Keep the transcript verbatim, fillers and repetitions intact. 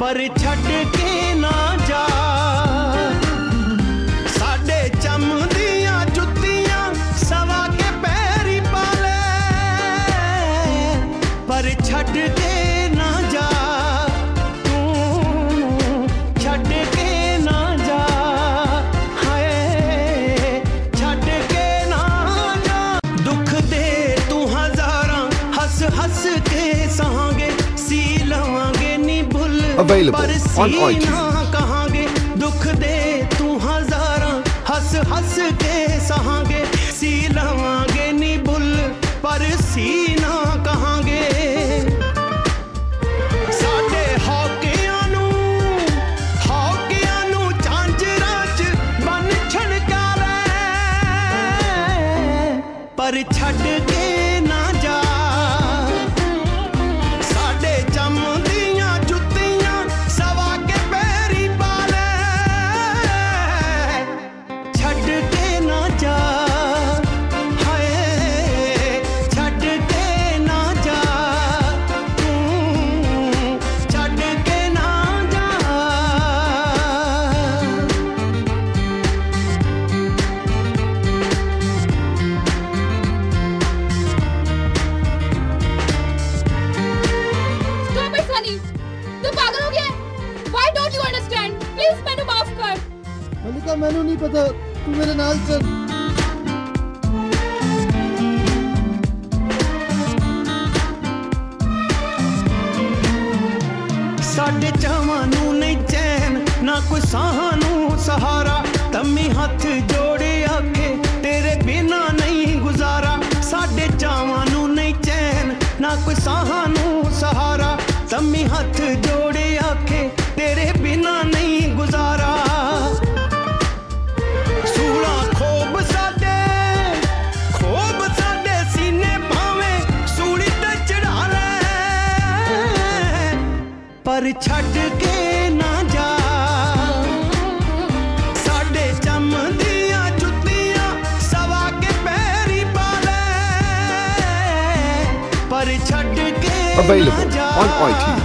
पर छड़ के ना जा साडे चमदियां जुत्तियां सवा के पैरी पा ले पर छड़ के ना जा तू छड़ के ना जा हाय छड़ के ना जा दुख दे तू हजारां हस हस के सहांगे सी लवांगे नी भुल Available on O I T V. कहांगे दुख दे तू हजारां हस हस के सहांगे सी लवांगे नी भुल पर सी ना कहांगे साडे हौकियां नू हौकियां नू झांजरां च बन छणका ले पर छड़ के ना जा साडे चमदियां जुत्तियां सवा के पैरी पा ले छड़ के ना जा हाय छड़ के ना जा तू छड़ के ना जा Stop it, Sunny. तू पागल हो गया है? Why don't you understand? Please मैंने माफ कर। मलिका मैनू नहीं पता तू मेरे नाल चल साडे चावां नू नहीं चैन ना कोई साहां नू सहारा तम्मी हथ जोड़े आखे तेरे बिना नहीं गुजारा साडे चावां नू नहीं चैन ना कोई साहां नू सहारा तम्मी हथ जोड़े आखे तेरे बिना नहीं गुजारा सूला खोब साडे खोब साडे सीने भावे सूली ते चढ़ा ले पर छड़ के ना जा साडे चमदियां जुत्तियां सवा के पैरी पा ले पर छड़ के ना Available जा on O I T V.